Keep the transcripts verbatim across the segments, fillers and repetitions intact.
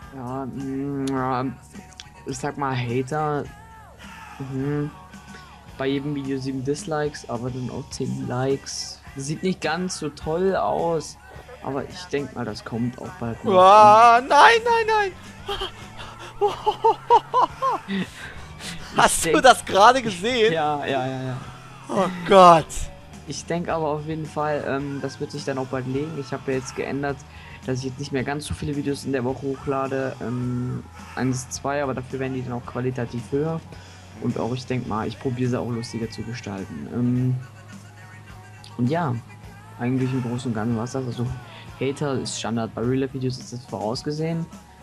Ja, mh, ja, ich sag mal Hater. Mhm. Bei jedem Video sieben Dislikes, aber dann auch zehn Likes. Sieht nicht ganz so toll aus, aber ich denke mal, das kommt auch bald noch. Und Ah, nein, nein, nein. ich Hast du denke, das gerade ich, gesehen? ja, ja, ja, ja. Oh Gott. Ich denke aber auf jeden Fall, ähm, das wird sich dann auch bald legen. Ich habe ja jetzt geändert, dass ich jetzt nicht mehr ganz so viele Videos in der Woche hochlade. Ähm, eins, zwei, aber dafür werden die dann auch qualitativ höher. Und auch, ich denke mal, ich probiere sie auch lustiger zu gestalten. Ähm, und ja, eigentlich im Großen und Ganzen war es das. Also, Hater ist Standard. Bei Real Life Videos ist das vorausgesehen.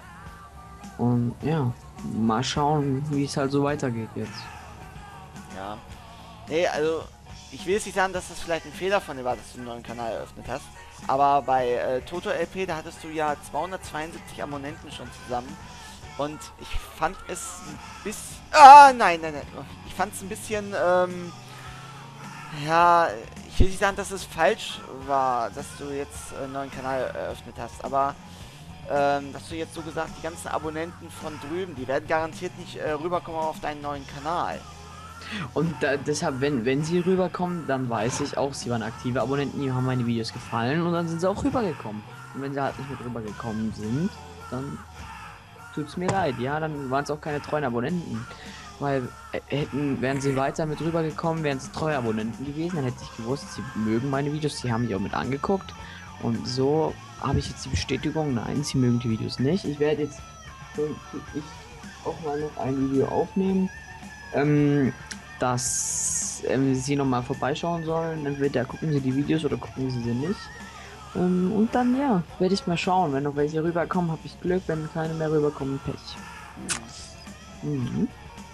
Und ja, mal schauen, wie es halt so weitergeht jetzt. Ja. Nee, also, ich will jetzt nicht sagen, dass das vielleicht ein Fehler von dir war, dass du einen neuen Kanal eröffnet hast. Aber bei äh, Toto L P, da hattest du ja zweihundertzweiundsiebzig Abonnenten schon zusammen. Und ich fand es ein bisschen. Ah, nein, nein, nein. Ich fand es ein bisschen, ähm. Ja, ich will nicht sagen, dass es falsch war, dass du jetzt einen neuen Kanal eröffnet hast. Aber ähm, dass du jetzt so gesagt, die ganzen Abonnenten von drüben, die werden garantiert nicht äh, rüberkommen auf deinen neuen Kanal. Und da, deshalb, wenn, wenn sie rüberkommen, dann weiß ich auch, sie waren aktive Abonnenten, die haben meine Videos gefallen und dann sind sie auch rübergekommen. Und wenn sie halt nicht mit rübergekommen sind, dann tut's mir leid. Ja, dann waren es auch keine treuen Abonnenten. Weil äh, hätten, wären sie weiter mit rübergekommen, wären es treue Abonnenten gewesen, dann hätte ich gewusst, sie mögen meine Videos, sie haben die auch mit angeguckt. Und so habe ich jetzt die Bestätigung, nein, sie mögen die Videos nicht. Ich werde jetzt ich auch mal noch ein Video aufnehmen, ähm, dass ähm, sie nochmal vorbeischauen sollen. Entweder gucken sie die Videos oder gucken sie sie nicht. Ähm, und dann, ja, werde ich mal schauen. Wenn noch welche rüberkommen, habe ich Glück. Wenn keine mehr rüberkommen, Pech. Hm. Mhm.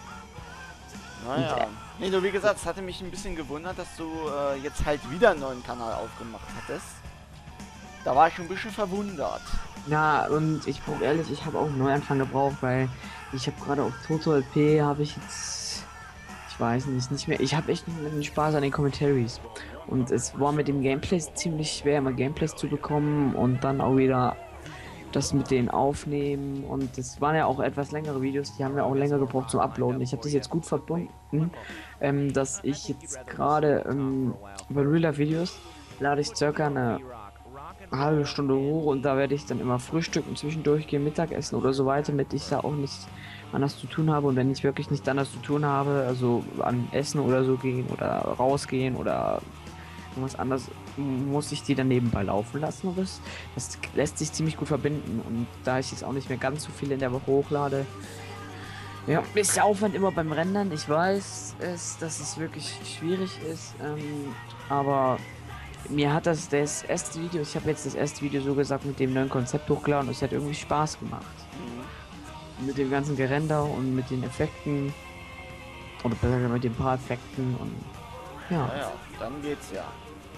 Und, äh, Naja. Nee, du, wie gesagt, es hatte mich ein bisschen gewundert, dass du äh, jetzt halt wieder einen neuen Kanal aufgemacht hattest. Da war ich schon ein bisschen verwundert. ja, und ich brauche ehrlich, ich habe auch einen Neuanfang gebraucht, weil ich habe gerade auf Toto L P habe ich jetzt, ich weiß nicht, nicht mehr. Ich habe echt einen Spaß an den Commentaries. Und es war mit dem Gameplay ziemlich schwer, immer Gameplays zu bekommen und dann auch wieder das mit den Aufnehmen. Und es waren ja auch etwas längere Videos, die haben ja auch länger gebraucht zum Uploaden. Ich habe das jetzt gut verbunden, ähm, dass ich jetzt gerade ähm, bei Real Life Videos lade ich circa eine halbe Stunde hoch und da werde ich dann immer frühstücken, zwischendurch gehen, Mittagessen oder so weiter, damit ich da auch nichts anders zu tun habe. Und wenn ich wirklich nichts anderes zu tun habe, also an Essen oder so gehen oder rausgehen oder irgendwas anderes, muss ich die dann nebenbei laufen lassen. Und das, das lässt sich ziemlich gut verbinden. Und da ich jetzt auch nicht mehr ganz so viel in der Woche hochlade, ja, ist der Aufwand immer beim Rendern. Ich weiß es, dass es wirklich schwierig ist, ähm, aber mir hat das das erste Video, ich habe jetzt das erste Video so gesagt mit dem neuen Konzept hochgeladen und es hat irgendwie Spaß gemacht. Mhm. Mit dem ganzen Gerender und mit den Effekten oder besser gesagt mit den paar Effekten und ja. Naja, dann geht's ja.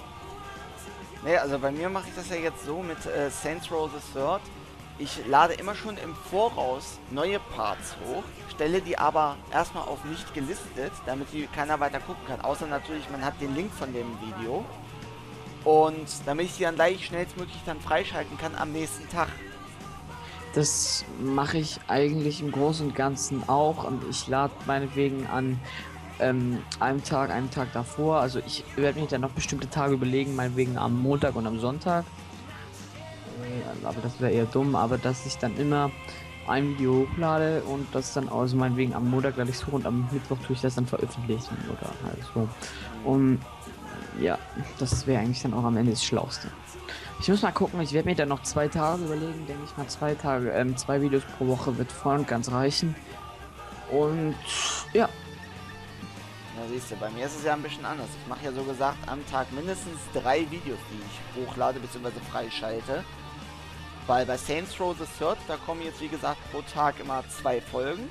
Nee, also bei mir mache ich das ja jetzt so mit äh, Saints Row the Third. Ich lade immer schon im Voraus neue Parts hoch, stelle die aber erstmal auf nicht gelistet, damit die keiner weiter gucken kann. Außer natürlich, man hat den Link von dem Video. Und damit ich die dann gleich schnellstmöglich dann freischalten kann am nächsten Tag. Das mache ich eigentlich im Großen und Ganzen auch und ich lade meinetwegen an ähm, einem Tag, einem Tag davor. Also ich werde mich dann noch bestimmte Tage überlegen, meinetwegen am Montag und am Sonntag. Äh, aber das wäre eher dumm, aber dass ich dann immer ein Video hochlade und das dann also meinetwegen am Montag lade ich es hoch und am Mittwoch tue ich das dann veröffentlichen oder halt so. Und ja, das wäre eigentlich dann auch am Ende das Schlauste. Ich muss mal gucken, ich werde mir dann noch zwei Tage überlegen, denke ich mal zwei Tage, ähm, zwei Videos pro Woche wird voll und ganz reichen. Und ja, Na siehst du, bei mir ist es ja ein bisschen anders. Ich mache ja so gesagt am Tag mindestens drei Videos, die ich hochlade bzw. freischalte. Weil bei Saints Row the Third, da kommen jetzt wie gesagt pro Tag immer zwei Folgen.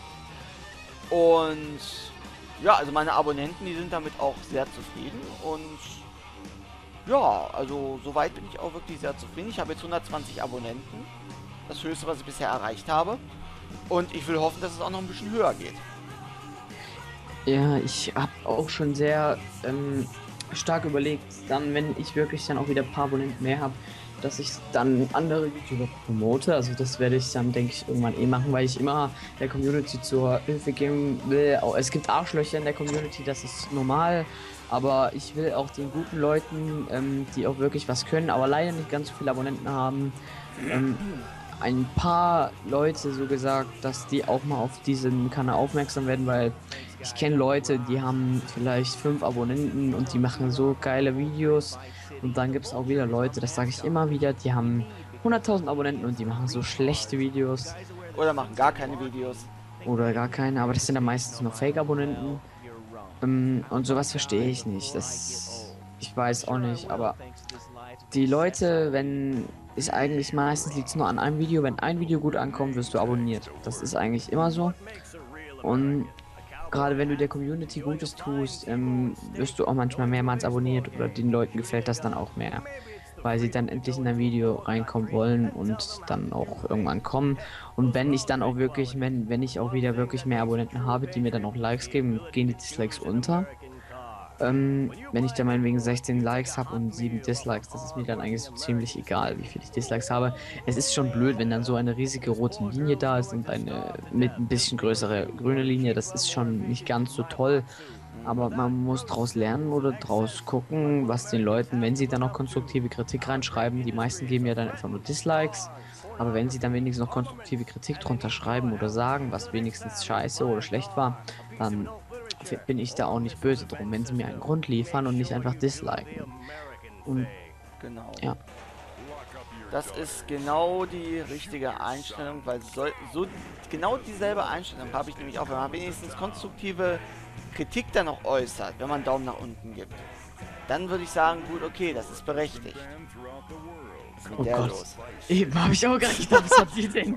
Und ja, also meine Abonnenten, die sind damit auch sehr zufrieden. Und ja, also soweit bin ich auch wirklich sehr zufrieden. Ich habe jetzt hundertzwanzig Abonnenten. Das höchste, was ich bisher erreicht habe. Und ich will hoffen, dass es auch noch ein bisschen höher geht. ja, ich habe auch schon sehr ähm, stark überlegt, dann, wenn ich wirklich dann auch wieder ein paar Abonnenten mehr habe, dass ich dann andere YouTuber promote. Also das werde ich dann, denke ich, irgendwann eh machen, weil ich immer der Community zur Hilfe geben will. Auch, es gibt Arschlöcher in der Community, das ist normal. Aber ich will auch den guten Leuten, ähm, die auch wirklich was können, aber leider nicht ganz so viele Abonnenten haben, ähm, ein paar Leute so gesagt, dass die auch mal auf diesen Kanal aufmerksam werden, weil ich kenne Leute, die haben vielleicht fünf Abonnenten und die machen so geile Videos. Und dann gibt es auch wieder Leute, das sage ich immer wieder, die haben hunderttausend Abonnenten und die machen so schlechte Videos. Oder machen gar keine Videos. Oder gar keine, aber das sind dann meistens nur Fake-Abonnenten. Ähm, und sowas verstehe ich nicht. Das, ich weiß auch nicht, aber die Leute, wenn ist eigentlich meistens liegt es nur an einem Video, wenn ein Video gut ankommt, wirst du abonniert. Das ist eigentlich immer so. Und gerade wenn du der Community Gutes tust, ähm, wirst du auch manchmal mehrmals abonniert oder den Leuten gefällt das dann auch mehr. Weil sie dann endlich in ein Video reinkommen wollen und dann auch irgendwann kommen. Und wenn ich dann auch wirklich, wenn, wenn ich auch wieder wirklich mehr Abonnenten habe, die mir dann auch Likes geben, gehen die Dislikes unter. Ähm, wenn ich dann meinetwegen sechzehn Likes habe und sieben Dislikes, das ist mir dann eigentlich so ziemlich egal, wie viel ich Dislikes habe. Es ist schon blöd, wenn dann so eine riesige rote Linie da ist und eine mit ein bisschen größere grüne Linie, das ist schon nicht ganz so toll. Aber man muss draus lernen oder draus gucken, was den Leuten, wenn sie dann noch konstruktive Kritik reinschreiben, die meisten geben ja dann einfach nur Dislikes, aber wenn sie dann wenigstens noch konstruktive Kritik drunter schreiben oder sagen, was wenigstens scheiße oder schlecht war, dann bin ich da auch nicht böse drum, wenn sie mir einen Grund liefern und nicht einfach disliken. Und Genau. ja. Das ist genau die richtige Einstellung, weil so, so genau dieselbe Einstellung habe ich nämlich auch, wenn man wenigstens konstruktive Kritik dann noch äußert, wenn man einen Daumen nach unten gibt. Dann würde ich sagen, gut, okay, das ist berechtigt. Was ist mit Oh der Gott. los? Eben habe ich auch gerade gedacht, was habt ihr denn?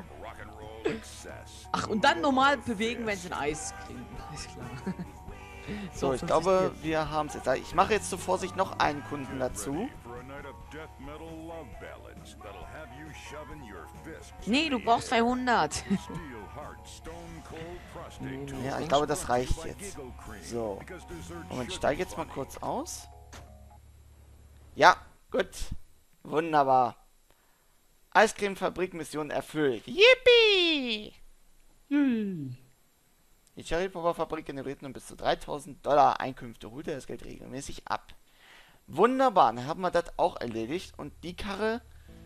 Ach, und dann normal bewegen, wenn sie ein Eis kriegen. Ist klar. So, ich glaube, wir haben es jetzt. Ich mache jetzt zur Vorsicht noch einen Kunden dazu. Nee, du brauchst zweihundert. Ja, ich glaube, das reicht jetzt. So. Moment, ich steige jetzt mal kurz aus. Ja, gut. Wunderbar. Eiscremefabrik-Mission erfüllt. Yippie! Hm. Die Cherry-Pulver-Fabrik generiert nun bis zu dreitausend Dollar Einkünfte. Holt er das Geld regelmäßig ab. Wunderbar, dann haben wir das auch erledigt. Und die Karre...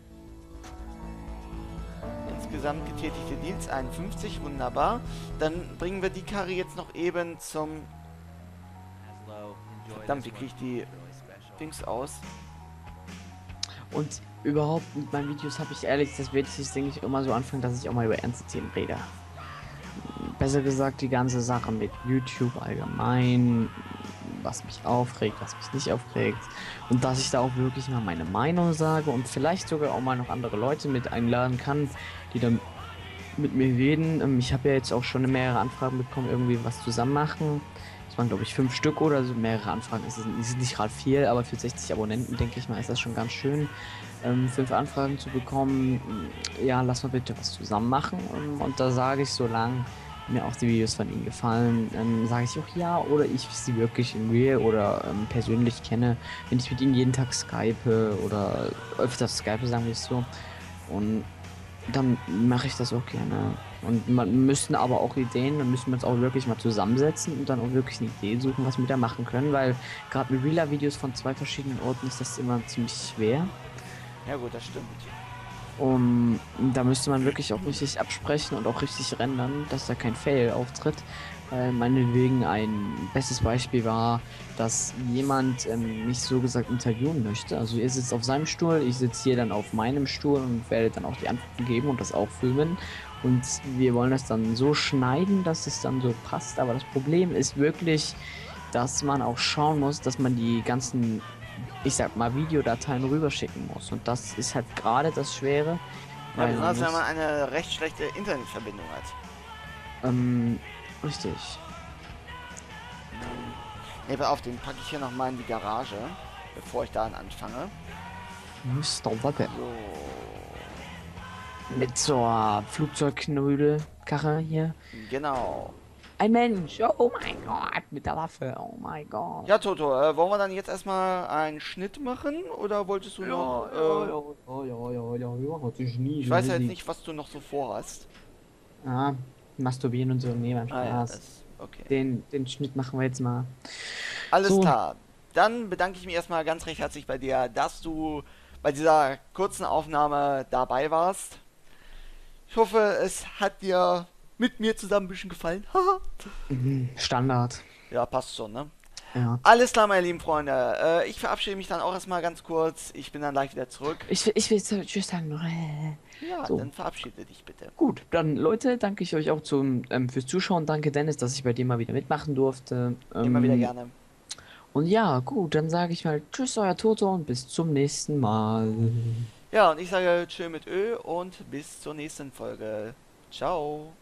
Insgesamt getätigte Deals einundfünfzig, wunderbar. Dann bringen wir die Karre jetzt noch eben zum... Verdammt, wie kriege ich die Dings aus? Und überhaupt mit meinen Videos habe ich ehrlich, das werde ich, denke ich, immer so anfangen, dass ich auch mal über ernste Themen rede. Besser gesagt, die ganze Sache mit YouTube allgemein, was mich aufregt, was mich nicht aufregt. Und dass ich da auch wirklich mal meine Meinung sage und vielleicht sogar auch mal noch andere Leute mit einladen kann, die dann mit mir reden. Ich habe ja jetzt auch schon mehrere Anfragen bekommen, irgendwie was zusammen machen. Das waren, glaube ich, fünf Stück oder so, mehrere Anfragen. Es ist nicht gerade viel, aber für sechzig Abonnenten, denke ich mal, ist das schon ganz schön, ähm, fünf Anfragen zu bekommen. Ja, lass mal bitte was zusammen machen. Und da sage ich, solange mir auch die Videos von ihnen gefallen, ähm, sage ich auch ja, oder ich sie wirklich in real oder ähm, persönlich kenne, wenn ich mit ihnen jeden Tag skype oder öfters skype, sagen wir es so. Und dann mache ich das auch gerne. Und man müssen aber auch Ideen, dann müssen wir uns auch wirklich mal zusammensetzen und dann auch wirklich eine Idee suchen, was wir da machen können, weil gerade mit Realer-Videos von zwei verschiedenen Orten ist das immer ziemlich schwer. Ja gut, das stimmt. Um, da müsste man wirklich auch richtig absprechen und auch richtig rendern, dass da kein Fail auftritt. Weil meinetwegen ein bestes Beispiel war, dass jemand ähm, mich so gesagt interviewen möchte. Also er sitzt auf seinem Stuhl, ich sitze hier dann auf meinem Stuhl und werde dann auch die Antworten geben und das auch filmen. Und wir wollen das dann so schneiden, dass es dann so passt. Aber das Problem ist wirklich, dass man auch schauen muss, dass man die ganzen, ich sag mal, Videodateien rüberschicken muss. Und das ist halt gerade das Schwere. Ja, weil besonders man wenn muss, man eine recht schlechte Internetverbindung hat. ähm, richtig. Ne, pass auf, den packe ich hier nochmal in die Garage, bevor ich da anfange. Mister Wappe. So. Mit so einer Flugzeugknödelkarre hier. Genau. Ein Mensch. Oh mein Gott, mit der Waffe. Oh mein Gott. Ja, Toto, äh, wollen wir dann jetzt erstmal einen Schnitt machen oder wolltest du Ja, noch, ja, äh, ja, ja, ja, ja, ja, ja, natürlich nie. ich weiß ja jetzt nicht, was du noch so vorhast. Ah, masturbieren und so, nee, mein Ah ja, Spaß. das, okay. Den, den Schnitt machen wir jetzt mal. Alles So, klar. Dann bedanke ich mich erstmal ganz recht herzlich bei dir, dass du bei dieser kurzen Aufnahme dabei warst. Ich hoffe, es hat dir mit mir zusammen ein bisschen gefallen. Haha. mhm, Standard. Ja, passt schon, ne? Ja. Alles klar, meine lieben Freunde. Äh, ich verabschiede mich dann auch erstmal ganz kurz. Ich bin dann gleich wieder zurück. Ich, will- ich will jetzt Tschüss sagen. Ja, So, dann verabschiede dich bitte. gut. Dann, Leute, danke ich euch auch zum, ähm, fürs Zuschauen. Danke, Dennis, dass ich bei dir mal wieder mitmachen durfte. Immer wieder Ähm, gerne. und ja, gut, dann sage ich mal Tschüss, euer Toto und bis zum nächsten Mal. Ja, und ich sage Tschö mit Ö und bis zur nächsten Folge. Ciao.